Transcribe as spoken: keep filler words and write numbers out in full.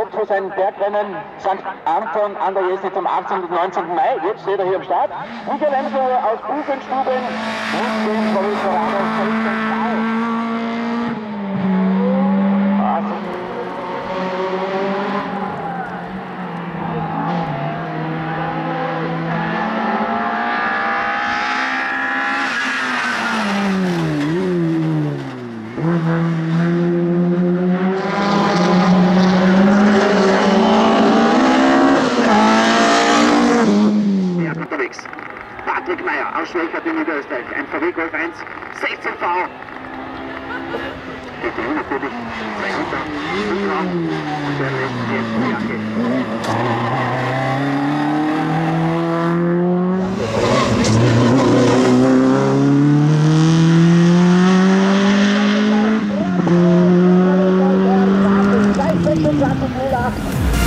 gelobt für sein Bergrennen Sankt Anton an der Jesnitz am achtzehnten und neunzehnten Mai. Jetzt steht er hier am Start. Michael Emsel aus Buchenstuben mit dem Provinzialaner Christian Stahl. Patrick Meyer aus Schwächert in Niederösterreich, ein V W Golf eins sechzehn V. Der Trainer natürlich zwei Meter, und der lässt jetzt die Jacke. sechsundzwanzig null acht